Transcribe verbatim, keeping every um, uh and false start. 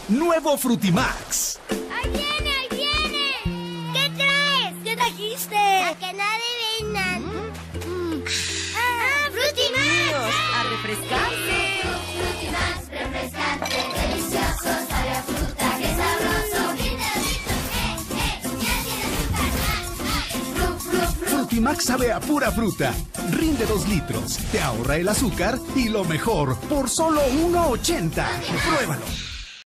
Nuevo Frutimax. ¡Ahí viene, ahí viene! ¿Qué traes? ¿Qué trajiste? A que no adivinan. Mm. ¡Ah, Frutimax! ¡A refrescarse! Frutimax, refrescante, delicioso, sabe a fruta, qué sabroso. ¡Eh, eh! ¡Ya tiene azúcar! ¡Fru, fru, fru! Frutimax sabe a pura fruta. Rinde dos litros, te ahorra el azúcar y lo mejor, por solo uno ochenta. Pruébalo.